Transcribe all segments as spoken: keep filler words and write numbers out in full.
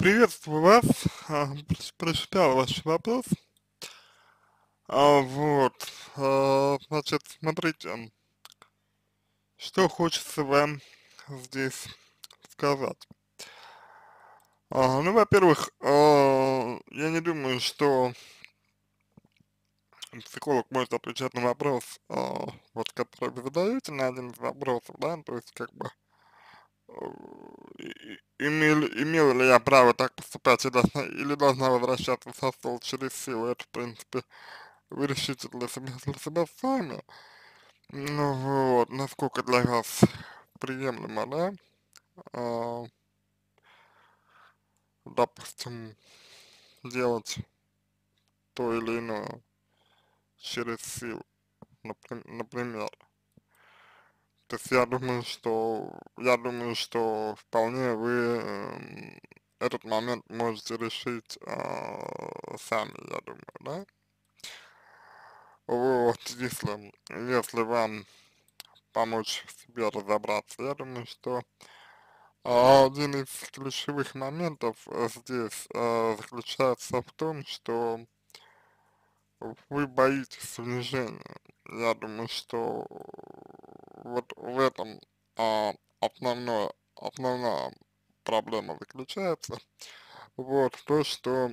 Приветствую вас. А, проч- прочитал ваш вопрос. А, вот, а, значит, смотрите, что хочется вам здесь сказать. А, ну, во-первых, а, я не думаю, что психолог может отвечать на вопрос, а, вот, который вы задаете, на один из вопросов, да, то есть, как бы, э, и- имел, имел ли я право так поступать или должна, или должна возвращаться со стол через силу, это, в принципе, вы решите для себя, для себя сами. Ну вот, насколько для вас приемлемо, да, а, допустим, делать то или иное через силу, наприм- например. То есть я думаю, что, я думаю, что вполне вы эм, этот момент можете решить а, сами, я думаю, да. Вот, если, если вам помочь себе разобраться, я думаю, что А один из ключевых моментов э, здесь э, заключается в том, что вы боитесь унижения. Я думаю, что вот в этом а, основное, основная проблема заключается. Вот то, что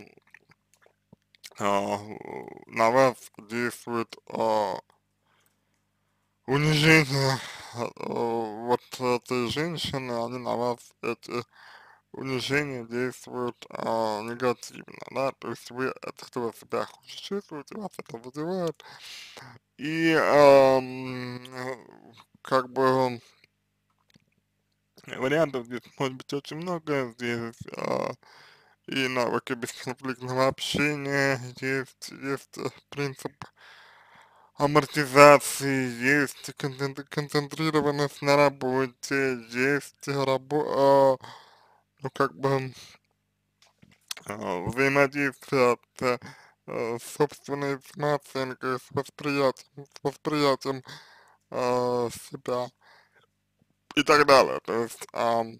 а, на вас действует а, унижение а, вот этой женщины, они на вас эти унижение действует а, негативно, да, то есть вы от этого себя хуже чувствуете, вас это вызывает, и ам, э, как бы вариантов здесь может быть очень много, здесь а, и навыки бесконфликтного общения, есть, есть э, принцип амортизации, есть концентр- концентрированность на работе, есть рабо, а, ну как бы а, взаимодействие с, э, с собственной самооценкой, с восприятием, с восприятием э, себя и так далее. То есть ам,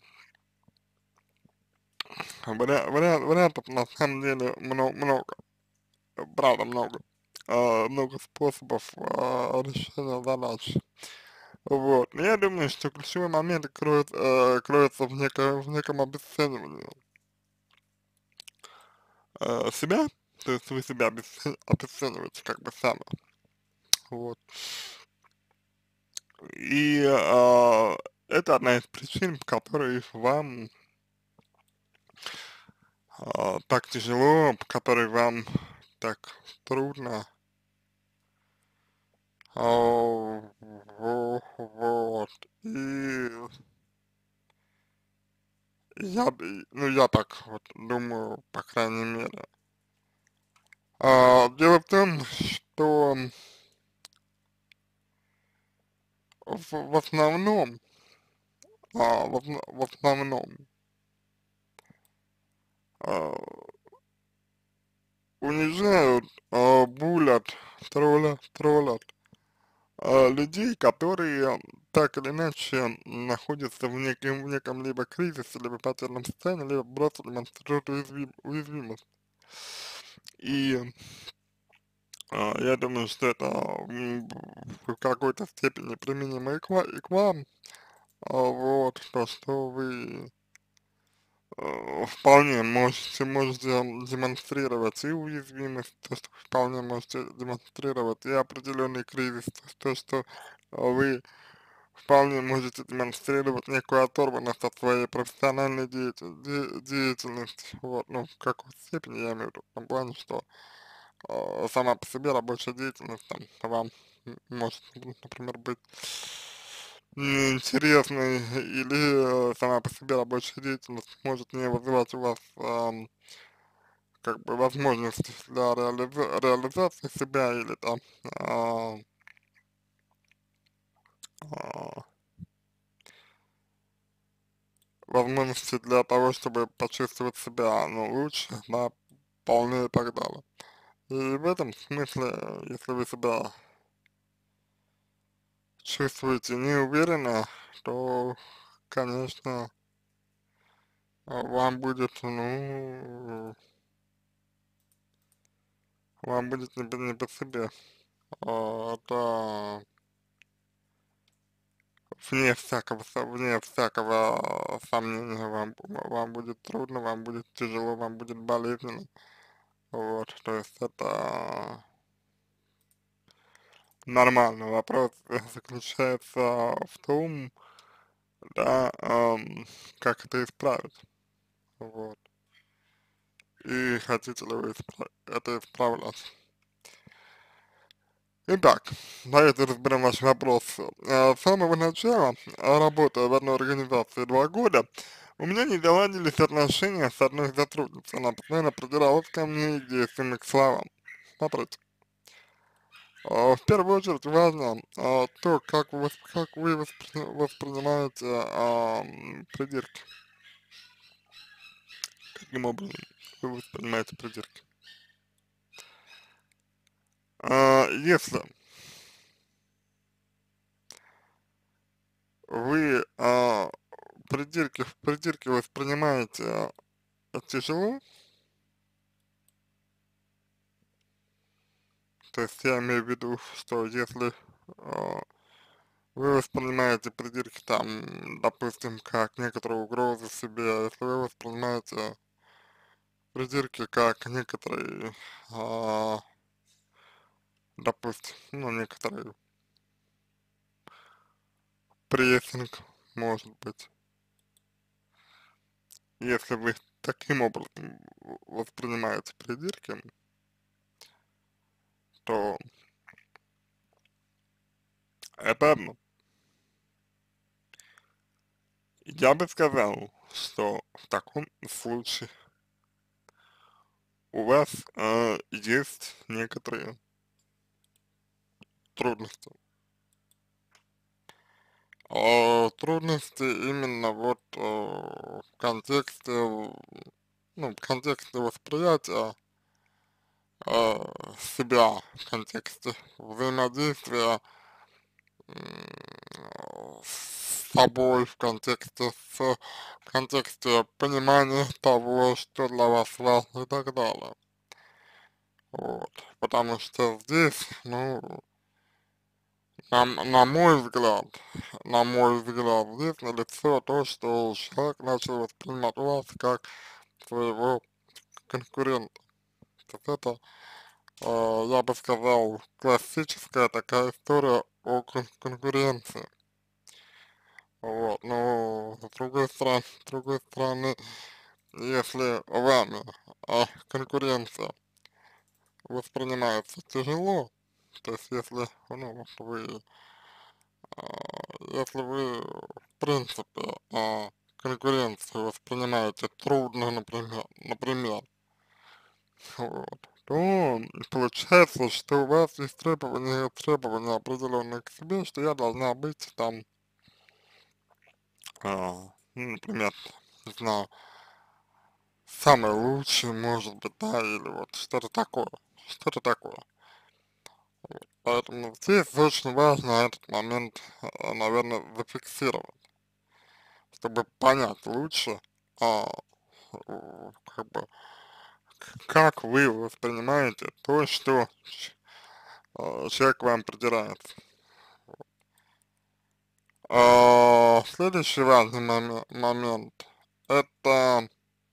вариа- вариа- вариантов на самом деле много, много, правда много. А, много способов а, решения задач. Вот. Но я думаю, что ключевой момент кроет, э, кроется в, неко, в неком обесценивании э, себя, то есть вы себя обесце- обесцениваете как бы сами. Вот. И а, это одна из причин, по которой вам а, так тяжело, по которой вам так трудно. А, во- вот. И я, б- ну я так вот думаю, по крайней мере. А, дело в том, что в, в основном, а, в, осн- в основном а, унижают, а, булят, троллят, троллят а, людей, которые так или иначе находятся в неком, в неком либо кризисе, либо потерянном состоянии, либо просто демонстрируют уязвим, уязвимость. И а, я думаю, что это м, в какой-то степени применимо и к, ва- и к вам. А, вот, то, что вы э, вполне можете, можете демонстрировать и уязвимость, то, что вы вполне можете демонстрировать и определенный кризис, то, что вы вполне можете демонстрировать некую оторванность от своей профессиональной деятель- де- деятельности, вот, ну, в какой степени я имею в виду, в том плане, что э, сама по себе рабочая деятельность там вам м, может, м, например, быть неинтересной, или э, сама по себе рабочая деятельность может не вызывать у вас ам, как бы возможности для реализа- реализации себя, или там а, а, возможности для того, чтобы почувствовать себя, ну, лучше, да, полнее и так далее. И в этом смысле, э, если вы себя чувствуете неуверенно, то, конечно, а, вам будет, ну, вам будет не, по- не по себе. А, это вне всякого, со- вне всякого сомнения вам, вам будет трудно, вам будет тяжело, вам будет болезненно. Вот, то есть это нормально. Вопрос заключается в том, да, ам, как это исправить. Вот. И хотите ли вы испра- это исправлять. Итак, давайте разберем ваш вопрос. Э, С самого начала, э, работая в одной организации два года, у меня не заладились отношения с одной из сотрудниц. Она постоянно придиралась ко мне и к действиям, и к словам. Смотрите, э, в первую очередь важно э, то, как вы, восп- как вы воспри- воспринимаете ам, придирки. Каким образом вы воспринимаете придирки. А, Если вы а, придирки, придирки воспринимаете а, тяжело, то есть я имею в виду, что если а, вы воспринимаете придирки там, допустим, как некоторую угрозу себе, если вы воспринимаете придирки как некоторые, а, допустим, ну, некоторый прессинг, может быть, если вы таким образом воспринимаете придирки, то это одно. Я бы сказал, что в таком случае у вас э, есть некоторые трудности. А трудности именно вот э, в контексте, в- ну, в контексте восприятия э, себя, в контексте взаимодействия м, с собой, в контексте, с, в контексте понимания того, что для вас важно и так далее. Вот, потому что здесь, ну, на, на мой взгляд, на мой взгляд, здесь налицо то, что человек начал воспринимать вас как своего конкурента. То есть это, э, я бы сказал, классическая такая история о кон конкуренции. Вот, но с другой стороны, с другой стороны, если вами а, конкуренция воспринимается тяжело, то есть если, ну, вот вы А, если вы, в принципе, а, конкуренцию воспринимаете трудно, например, например, вот, то получается, что у вас есть требования, требования определенные к себе, что я должна быть там, а, ну, например, не знаю, самый лучший, может быть, да, или вот что-то такое, что-то такое. Поэтому здесь очень важно этот момент, наверное, зафиксировать, чтобы понять лучше, а, э, как бы, как вы воспринимаете то, что э, человек к вам придирается. А, следующий важный моме- момент, это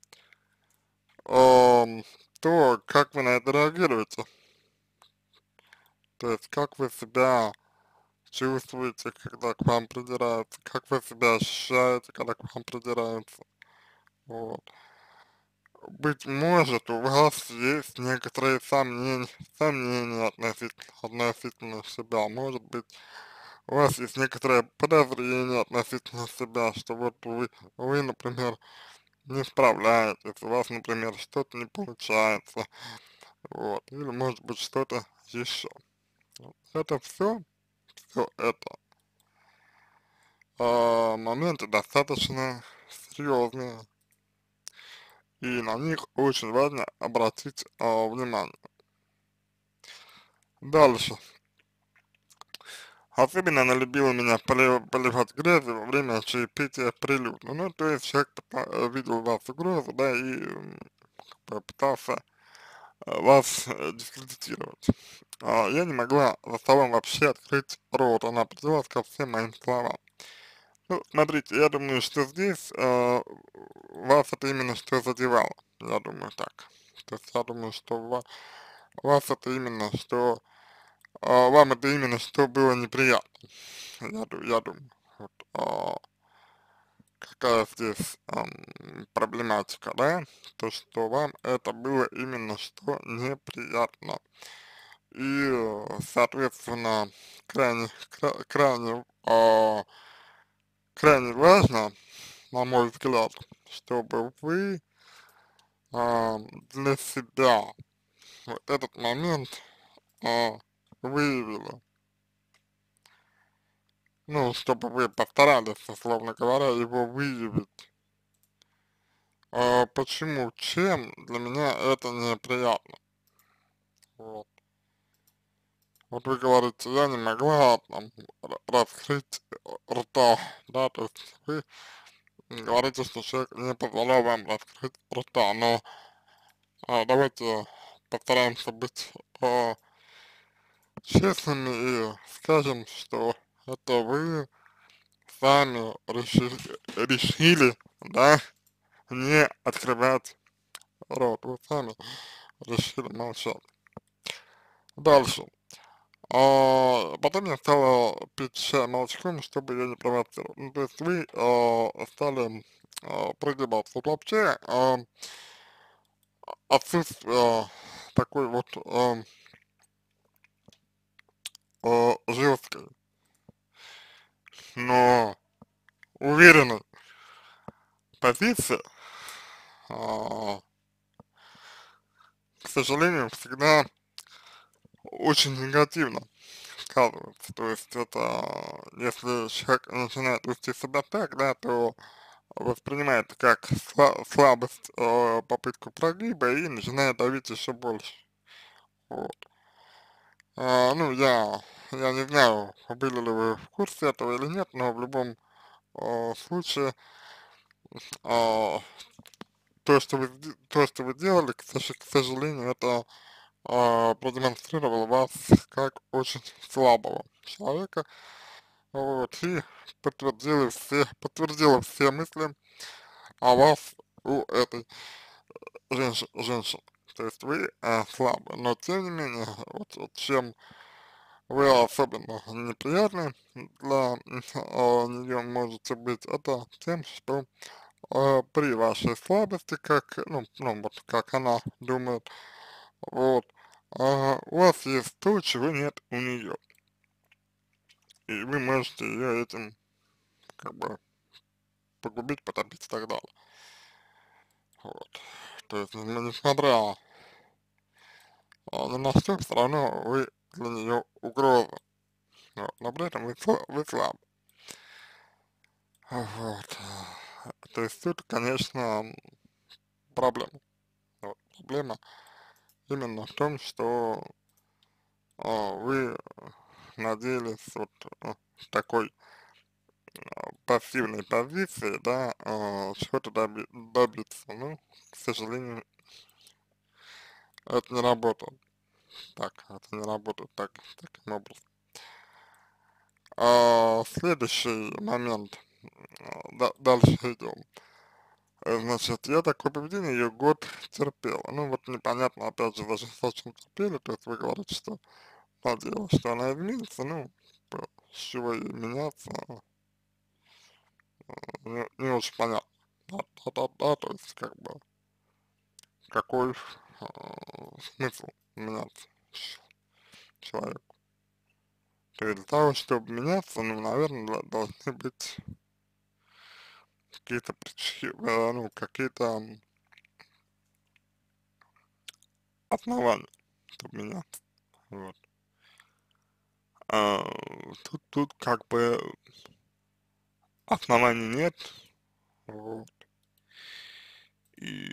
ам, то, как вы на это реагируете. То есть, как вы себя чувствуете, когда к вам придираются, как вы себя ощущаете, когда к вам придираются. Вот. Быть может, у вас есть некоторые сомнения, сомнения относительно, относительно себя. Может быть, у вас есть некоторое подозрение относительно себя, что вот вы, вы, например, не справляетесь, у вас, например, что-то не получается, вот, или может быть что-то еще. Вот. Это все, все это а, моменты достаточно серьезные, и на них очень важно обратить а, внимание. Дальше. Особенно она любила меня полив- поливать грязью во время чаепития прилюдно. Ну, то есть человек пыта- э, видел в вас угрозу, да, и м, попытался э, вас э, дискредитировать. А, я не могла за столом вообще открыть рот, она придиралась ко всем моим словам. Ну, смотрите, я думаю, что здесь э, вас это именно что задевало, я думаю так. То есть я думаю, что ва- вас это именно что, а, вам это именно что было неприятно, я, ду- я думаю. Вот, а, какая здесь ам, проблематика, да, то, что вам это было именно что неприятно. И, э, соответственно, крайне, кра- крайне, а, крайне важно, на мой взгляд, чтобы вы а, для себя вот этот момент а, выявили. Ну, чтобы вы постарались, условно говоря, его выявить. А, почему? Чем для меня это неприятно? Вот. Вот вы говорите, я не могла там ра- раскрыть э, рта, да, то есть вы говорите, что человек не позволял вам раскрыть рта, но а, давайте постараемся быть а, честными и скажем, что это вы сами решили, решили, да, не открывать рот, вы сами решили молчать. Дальше. А, потом я стала пить чай молочком, чтобы ее не провоцировать. Ну, то есть вы а, стали а, прогибаться. Вот вообще а, отсутствие а, такой вот а, а, жесткой, но уверенной позиции, а, к сожалению, всегда очень негативно сказывается. То есть это, если человек начинает вести себя так, да, то воспринимает как сла- слабость э, попытку прогиба и начинает давить еще больше. Вот. А, ну, я, я не знаю, были ли вы в курсе этого или нет, но в любом э, случае а, то, что вы, сде- то, что вы делали, к, сож- к сожалению, это а, продемонстрировало вас как очень слабого человека, вот, и подтвердила все, подтвердила все мысли о вас у этой женщ, женщин. То есть вы а, слабы, но тем не менее, вот, вот чем вы особенно неприятны для а, нее можете быть, это тем, что а, при вашей слабости, как, ну, ну, вот как она думает, вот, а, у вас есть то, чего нет у нее, и вы можете ее этим, как бы, погубить, потопить и так далее. Вот. То есть, ну, несмотря а, ни на что, все равно вы для нее угроза. Вот, но при этом вы, сла- вы слабы. Вот. То есть тут, конечно, проблема. Вот. Проблема именно в том, что а, вы надеялись вот а, с такой пассивной позиции, да, а, чего-то доби добиться. Ну, к сожалению, это не работает. Так, это не работает так, таким образом. А, следующий момент. А, да- дальше идем. Э, Значит, я такое поведение ее год терпела. Ну вот непонятно, опять же, даже с чем терпели, то есть вы говорите, что надеялась, что она изменится, ну, п- с чего ей меняться, не, не очень понятно. Да, да, да, да, то есть как бы какой э, смысл меняться ч- человеку. То есть для того, чтобы меняться, ну, наверное, должны быть какие-то причины, ну, какие-то м, основания, чтобы меняться. Вот. А, тут, тут как бы оснований нет, вот, и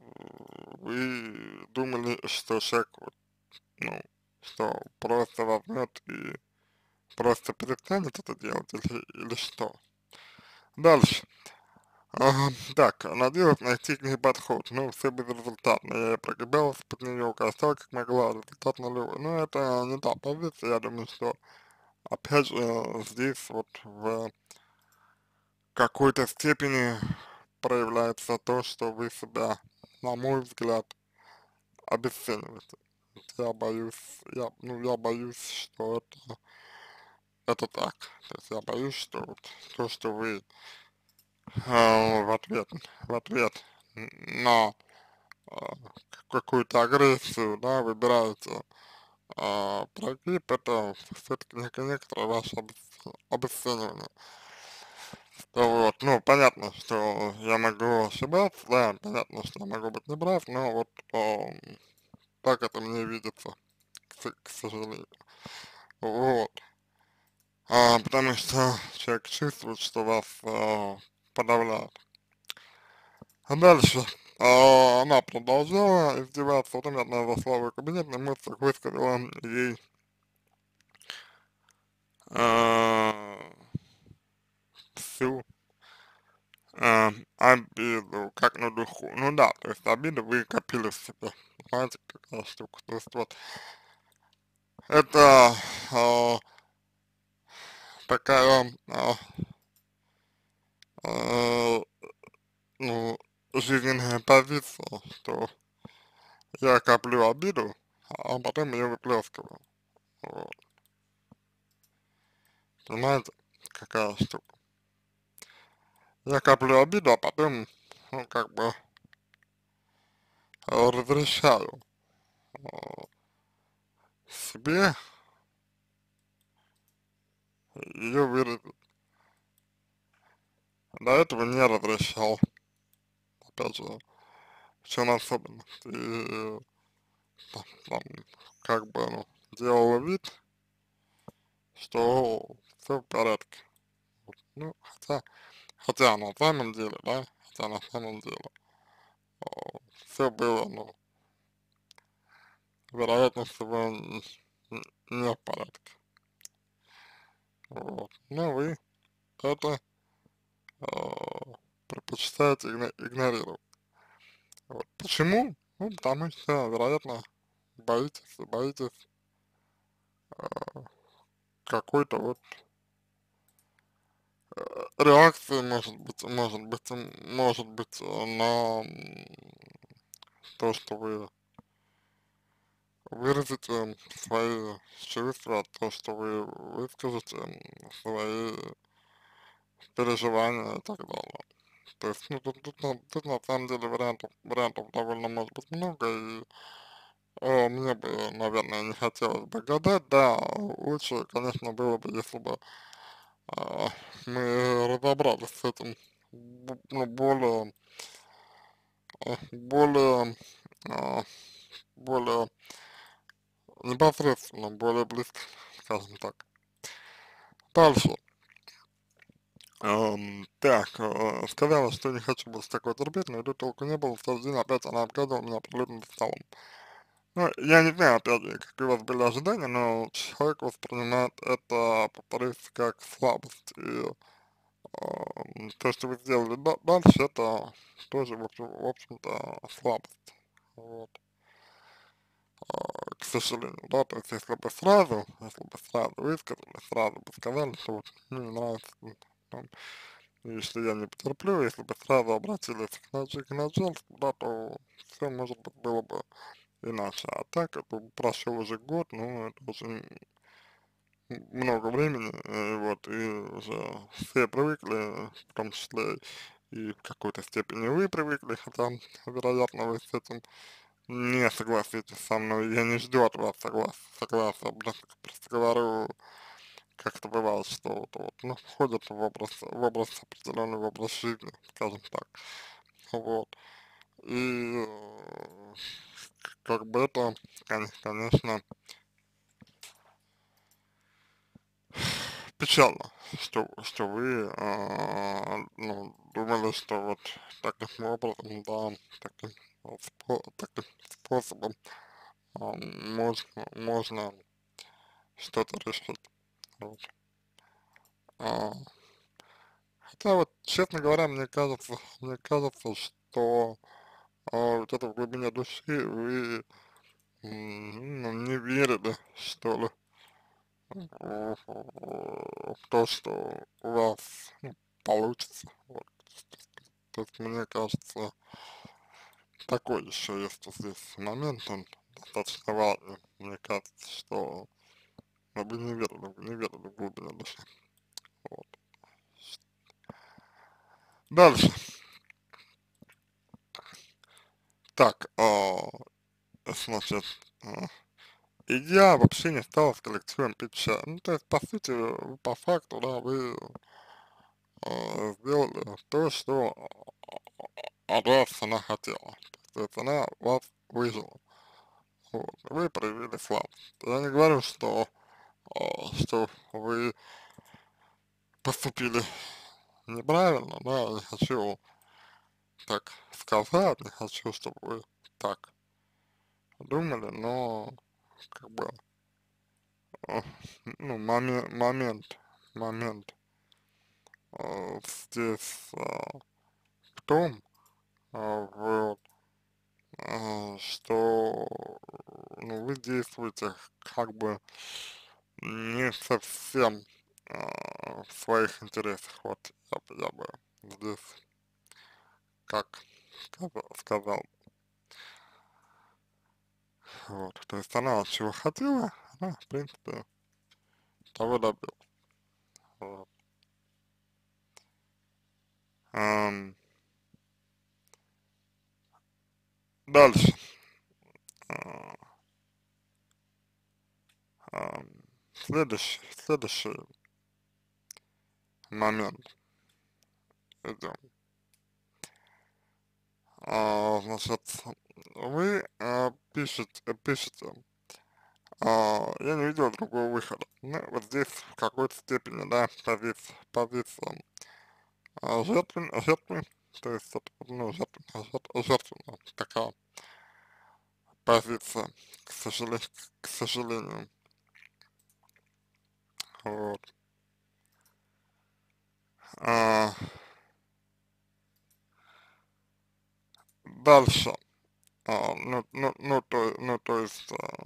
вы думали, что человек, вот, ну, что просто возьмет и просто перестанет это делать или, или что? Дальше. Ага, так, надеялась найти к ней подход, но все безрезультатно. Я ей прогибалась под нее, укоротала как могла, результат нулевой. Но это не та позиция, я думаю, что опять же здесь вот в какой-то степени проявляется то, что вы себя, на мой взгляд, обесцениваете. Я боюсь, я, ну, я боюсь, что это, это так. То есть я боюсь, что вот то, что вы а, в ответ, в ответ на а, какую-то агрессию, да, выбираете а, прогиб, это все-таки некоторое ваше обесц- обесценивание. Вот, ну, понятно, что я могу ошибаться, да, понятно, что я могу быть неправ, но вот ам, так это мне видится, к, с- к сожалению. Вот. А, потому что человек чувствует, что вас а, подавляют. А дальше а, она продолжала издеваться, вот она зашла в кабинет, на эмоциях высказала ей а, всю а, обиду, как на духу. Ну да, то есть обиду вы копили в себе. Понимаете, какая штука. То есть вот это а, такая, а, а, ну, жизненная позиция, что я коплю обиду, а потом ее выплескиваю. Вот. Понимаете, какая штука. Я коплю обиду, а потом, ну, как бы, э, разрешаю э, себе ее выразить. До этого не разрешал, опять же, в чем особенность. И э, там, там, как бы, ну, делала вид, что все в порядке. Ну, хотя, хотя на самом деле, да, хотя на самом деле, все было, ну, вероятно всего, н- н- не в порядке. Вот. Но вы это э, предпочитаете игно- игнорировать. Вот. Почему? Ну, потому что, вероятно, боитесь, боитесь э, какой-то вот э, реакции, может быть, может быть, м, может быть, э, на м, то, что вы выразите свои чувства, то, что вы выскажете м, свои переживания и так далее. То есть, ну, тут, тут, на, тут на самом деле вариантов, вариантов довольно может быть много, и Э, мне бы, наверное, не хотелось бы гадать, да, лучше, конечно, было бы, если бы а, мы разобрались с этим, б- ну, более, а, более, а, более непосредственно, более близко, скажем так. Дальше. Эм, так, э, сказала, что не хочу больше такое терпеть, но иду толку не было, в тот день опять она обгадывала меня абсолютно за столом. Ну, я не знаю, опять же, какие у вас были ожидания, но человек воспринимает это, повторюсь, как слабость. И ам, то, что вы сделали да- дальше, это тоже, в общем, в общем-то, слабость. Вот. А, к сожалению, да, то есть если бы сразу, если бы сразу высказали, сразу бы сказали, что вот мне не нравится, м, там, если я не потерплю, если бы сразу обратились к, нач- к начальству, да, то все, может быть, было бы иначе. А так, это прошел уже год, ну, это очень много времени, э, вот, и уже все привыкли, в том числе и в какой-то степени вы привыкли, хотя, вероятно, вы с этим не согласитесь со мной, я не жду от вас соглас согласия, просто, просто говорю, как это бывает, что вот, вот, ну, входит в образ, в образ определенный, в образ жизни, скажем так, вот, и э, как бы это, кон- конечно, печально, что, что вы, а, ну, думали, что вот таким образом, да, таким, вот спо- таким способом а, можно, можно что-то решить. Вот. А, хотя вот, честно говоря, мне кажется, мне кажется, что а, вот это в глубине души вы м, ну, не верили, что ли, в в то, что у вас ну, получится. Вот. То есть мне кажется, такой еще есть вот здесь момент, он достаточно важный. Мне кажется, что ну, вы не верили, вы не верили в глубине души. Вот. Дальше. Так, а, значит, а, и я вообще не стал с коллективом пить чай. Ну, то есть, по сути, по факту, да, вы а, сделали то, что от вас она хотела. То есть она вас выжила. Вот. Вы проявили слабость. Я не говорю, что, а, что вы поступили неправильно, да, не хочу так сказать, не хочу, чтобы вы так думали, но как бы, э, ну, момент, момент, момент э, здесь э, в том, э, вот, э, что ну, вы действуете как бы не совсем э, в своих интересах, вот я, бы- я бы здесь как сказал, сказал. Вот, то есть она чего хотела, она, в принципе, того добилась. Вот. Ам, дальше. А, ам, следующий, следующий момент идем. А, значит, вы а, пишете, пишете, а, я не видел другого выхода. Ну, вот здесь в какой-то степени, да, позиция, позиция а, жертвы, жертвы, то есть, это, ну, жертвенная, жертв- жертвенная такая позиция, к сожалению, к сожалению. Вот. А, дальше. А, ну, ну, ну, то, ну, то есть, а,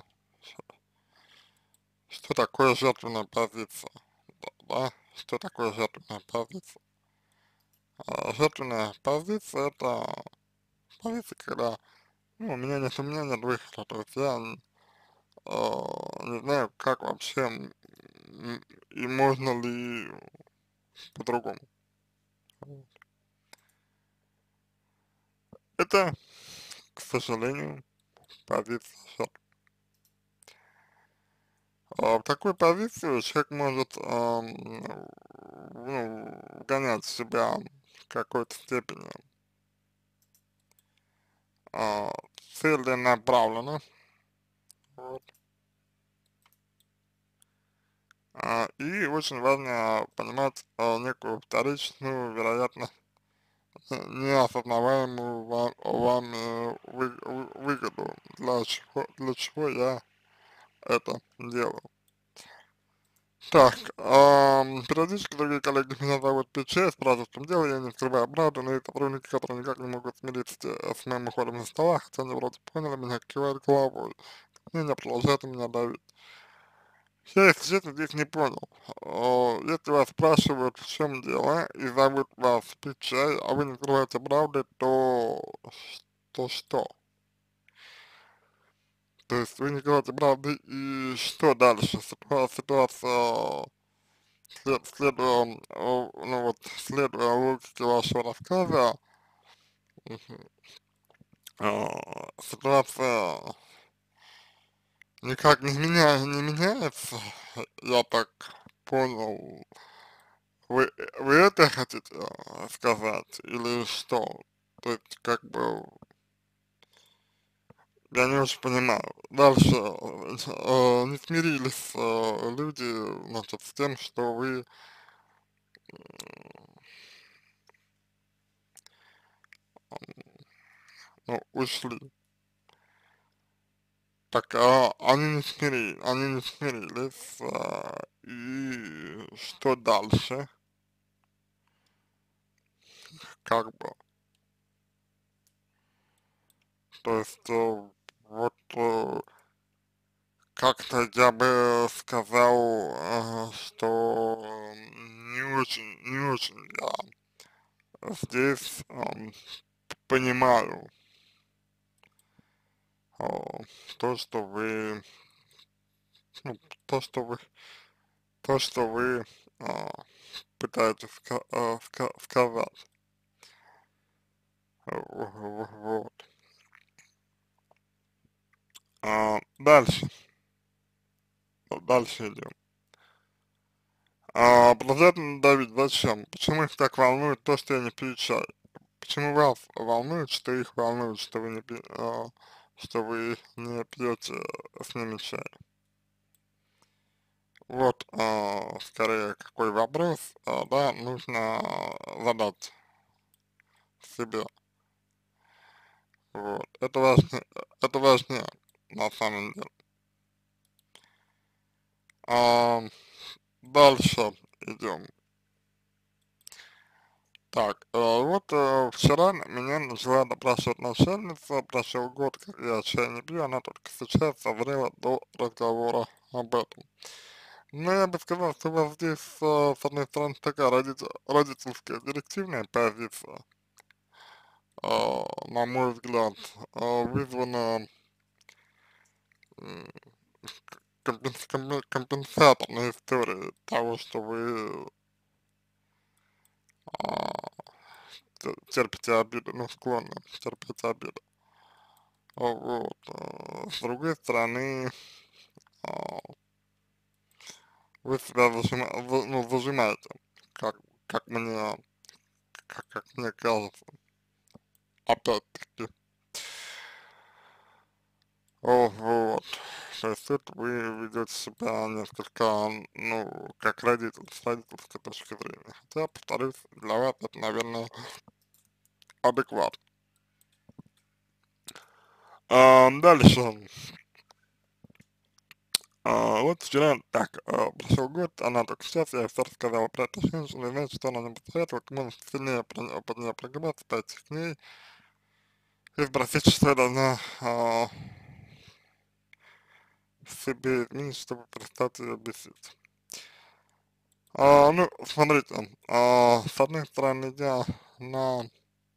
что такое жертвенная позиция? Да, да? Что такое жертвенная позиция? А, жертвенная позиция — это позиция, когда, ну, у меня нет, у меня нет выхода, то есть я а, не знаю, как вообще м, и можно ли по-другому. Вот. Это, к сожалению, позиция жертвы. А в такой позиции человек может ам, ну, гонять себя в какой-то степени а, целенаправленно, вот. А, и очень важно понимать а, некую вторичную, вероятно, неосознаваемую ва- вами вы- вы- выгоду, для чего, для чего я это делаю. Так, ам, периодически другие коллеги меня зовут Пече, спрашивают, в чем дело, я не скрываю правду, но есть сотрудники, которые никак не могут смириться с, с моим уходом со стола, хотя они вроде поняли меня, кивают головой, мнение продолжает на меня давить. Я, если честно, здесь не понял. О, если вас спрашивают, в чем дело, и зовут вас пить чай, а вы не скрываете правды, то, то что? То есть вы не говорите правды, и что дальше? Ситуация, ситуация след, следуя, о, ну вот, следуя логике вашего рассказа, мгм, а, ситуация никак не меня, не меняется, я так понял. Вы, вы это хотите а, сказать или что? То есть, как бы, я не очень понимаю. Дальше, э, не смирились э, люди, значит, с тем, что вы, ну, ушли. Так, а, они не смирились, они не смирились, а, и что дальше? Как бы, то есть, э, вот, э, как-то я бы сказал, э, что не очень, не очень я здесь, эм, понимаю, э, то, что вы, ну, то, что вы, то, что вы, а, пытаетесь ска а, ска сказать. Э, в в вот. А, дальше, дальше идем. А, продолжать давить зачем? Почему их так волнует то, что я не пью чай? Почему вас волнует, что их волнует, что вы не пи а, что вы не пьете с ними чай? Вот, а, скорее, какой вопрос, а, да, нужно задать себе. Вот. Это важнее, это важнее, на самом деле. А, дальше идем. Так, э, вот э, вчера меня начала допрашивать начальница, прошел год, как я чай не пью, она только сейчас созрела до разговора об этом. Но я бы сказал, что у вас здесь, э, с одной стороны, такая родитель, родительская директивная позиция, э, на мой взгляд, э, вызвана м, компенс- компен- компенсаторной историей того, что вы а, те- терпите обиду, ну, склонны терпеть обиду. А, вот. а, С другой стороны, а, вы себя зажима, за- ну, зажимаете, как, как мне, как, как мне кажется, опять-таки. О, вот. То есть тут вы ведете себя несколько, ну, как родитель, с родительской точки зрения. Хотя, повторюсь, для вас это, наверное, адекват. А, дальше. А, вот вчера, так, а, прошел год, она только сейчас, я ей все рассказала про эту женщину, и знаете, что она мне посоветовала, как можно сильнее про неё, под нее прогибаться, пойти к ней и спросить, что я должна а, в себе изменить, чтобы перестать ее бесить. А, ну, смотрите, а, с одной стороны, я на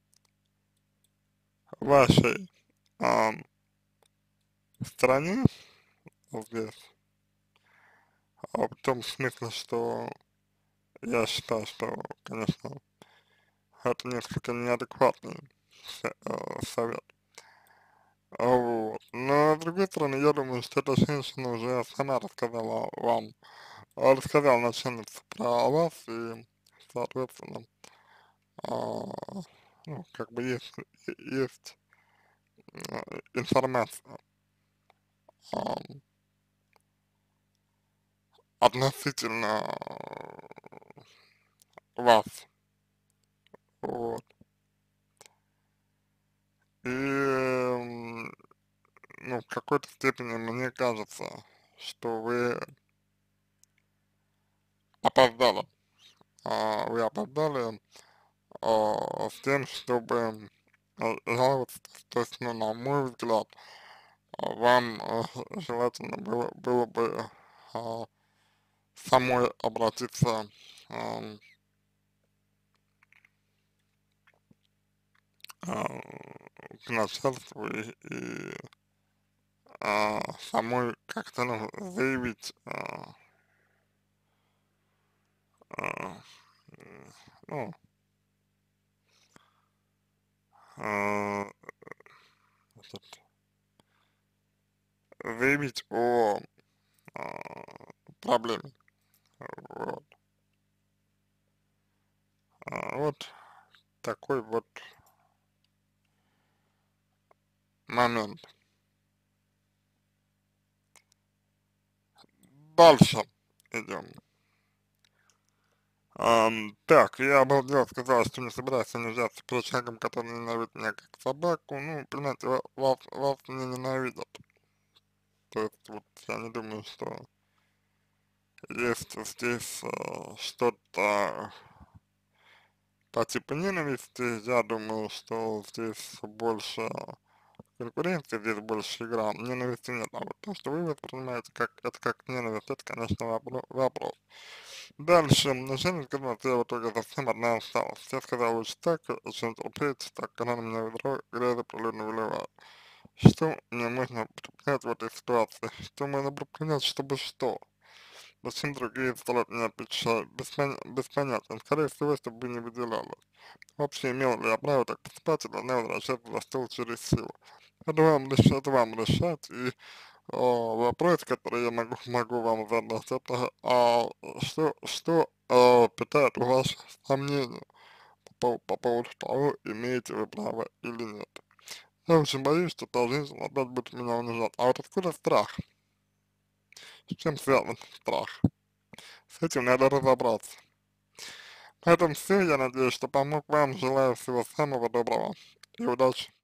вашей а, стороне здесь, а, в том смысле, что я считаю, что, конечно, это несколько неадекватный со- э, совет. А, вот. Но, с другой стороны, я думаю, что эта женщина уже сама рассказала вам, а, рассказала начальнице про вас, и, соответственно, а, ну, как бы есть, есть а, информация а, относительно вас, вот. И, м, ну, в какой-то степени мне кажется, что вы опоздали, а, вы опоздали а, с тем, чтобы а, жаловаться, то есть, ну, на мой взгляд, а, вам а, желательно было, было бы а, самой обратиться ам, а, к начальству и, и а, самой как-то, ну, заявить, а, а, м, ну, а, этот, заявить о а, проблеме, вот. А, вот такой вот момент. Дальше идем. Ам, так, я обалдел, сказал, что не собираюсь унижаться перед человеком, который ненавидит меня как собаку. Ну, понимаете, ва- вас, вас не ненавидят. То есть вот я не думаю, что есть здесь э, что-то по типу ненависти. Я думаю, что здесь больше конкуренции, здесь больше игра. Ненависти нет. А вот то, что вы воспринимаете как, это как ненависть, это, конечно, вопро- вопрос. Дальше, начальник сказал, что я в итоге совсем одна осталась. Я сказал лучше так, чем терпеть, так, когда на меня ведро грязь прилюдно выливают. Что мне можно предпринять в этой ситуации? Что можно предпринять, чтобы что? Зачем другие ставят меня печаль? Без, пон- без понятия. Скорее всего, чтобы вы не выделяли. Вообще, имел ли я право так поступать и должна возвращаться за стол через силу? Это вам решать, это вам решать. И о, вопрос, который я могу, могу вам задать, это а, что, что а, питает ваше сомнение по, по поводу того, имеете вы право или нет? Я очень боюсь, что та женщина опять будет меня унижать. А вот откуда страх? С чем связан страх? С этим надо разобраться. На этом все. Я надеюсь, что помог вам. Желаю всего самого доброго и удачи.